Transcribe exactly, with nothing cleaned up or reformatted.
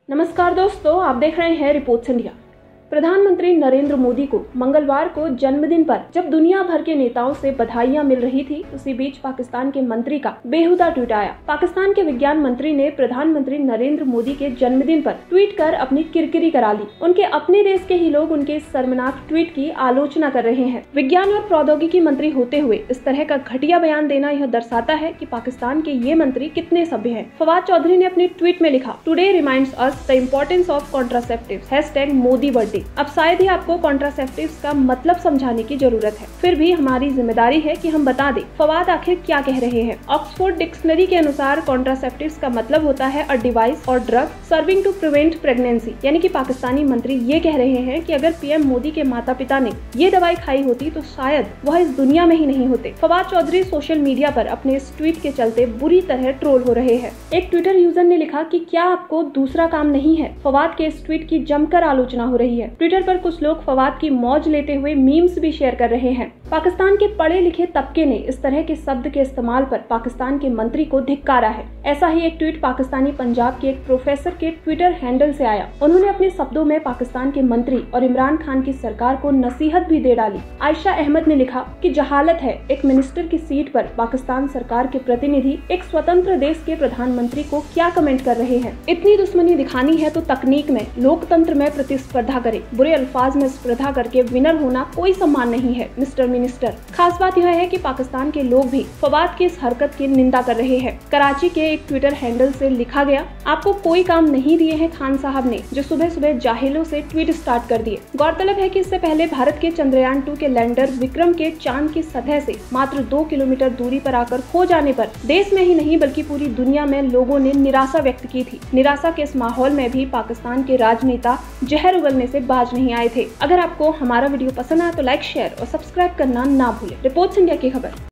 नमस्कार दोस्तों, आप देख रहे हैं रिपोर्ट्स इंडिया। प्रधानमंत्री नरेंद्र मोदी को मंगलवार को जन्मदिन पर जब दुनिया भर के नेताओं से बधाइयां मिल रही थी, उसी बीच पाकिस्तान के मंत्री का बेहुदा ट्वीट आया। पाकिस्तान के विज्ञान मंत्री ने प्रधानमंत्री नरेंद्र मोदी के जन्मदिन पर ट्वीट कर अपनी किरकिरी करा ली। उनके अपने देश के ही लोग उनके इस शर्मनाक ट्वीट की आलोचना कर रहे हैं। विज्ञान और प्रौद्योगिकी मंत्री होते हुए इस तरह का घटिया बयान देना यह दर्शाता है कि पाकिस्तान के ये मंत्री कितने सभ्य हैं। फवाद चौधरी ने अपनी ट्वीट में लिखा, today reminds us the importance of contraceptives, hashtag Modi birthday. अब शायद ही आपको कॉन्ट्रासेप्टिव्स का मतलब समझाने की जरूरत है, फिर भी हमारी जिम्मेदारी है कि हम बता दें फवाद आखिर क्या कह रहे हैं। ऑक्सफोर्ड डिक्शनरी के अनुसार कॉन्ट्रासेप्टिव्स का मतलब होता है अ डिवाइस और drug serving to prevent pregnancy. यानी कि पाकिस्तानी मंत्री ये कह रहे हैं कि अगर पीएम मोदी के माता पिता ने ये दवाई खाई होती तो शायद वह इस दुनिया में ही नहीं होते। फवाद चौधरी सोशल मीडिया पर अपने इस ट्वीट के चलते बुरी तरह ट्रोल हो रहे हैं। एक ट्विटर यूजर ने लिखा कि क्या आपको दूसरा काम नहीं है। फवाद के इस ट्वीट की जमकर आलोचना हो रही है। ट्विटर पर कुछ लोग फवाद की मौज लेते हुए मीम्स भी शेयर कर रहे हैं। पाकिस्तान के पढ़े लिखे तबके ने इस तरह के शब्द के इस्तेमाल पर पाकिस्तान के मंत्री को धिक्कारा है। ऐसा ही एक ट्वीट पाकिस्तानी पंजाब के एक प्रोफेसर के ट्विटर हैंडल से आया। उन्होंने अपने शब्दों में पाकिस्तान के मंत्री और इमरान खान की सरकार को नसीहत भी दे डाली। आयशा अहमद ने लिखा कि जहालत है, एक मिनिस्टर की सीट पर पाकिस्तान सरकार के प्रतिनिधि एक स्वतंत्र देश के प्रधानमंत्री को क्या कमेंट कर रहे हैं। इतनी दुश्मनी दिखानी है तो तकनीक में, लोकतंत्र में प्रतिस्पर्धा करे। बुरे अल्फाज में स्पर्धा करके विनर होना कोई सम्मान नहीं है मिस्टर मिनिस्टर। खास बात यह है कि पाकिस्तान के लोग भी फवाद की इस हरकत की निंदा कर रहे हैं। कराची के एक ट्विटर हैंडल से लिखा गया, आपको कोई काम नहीं दिए हैं खान साहब ने, जो सुबह सुबह जाहिलों से ट्वीट स्टार्ट कर दिए। गौरतलब है कि इससे पहले भारत के चंद्रयान टू के लैंडर विक्रम के चांद की सतह से मात्र दो किलोमीटर दूरी पर आकर खो जाने पर देश में ही नहीं बल्कि पूरी दुनिया में लोगों ने निराशा व्यक्त की थी। निराशा के इस माहौल में भी पाकिस्तान के राजनेता जहर उगलने से बाज नहीं आए थे। अगर आपको हमारा वीडियो पसंद आया तो लाइक, शेयर और सब्सक्राइब करना ना भूलें। रिपोर्ट्स इंडिया की खबर।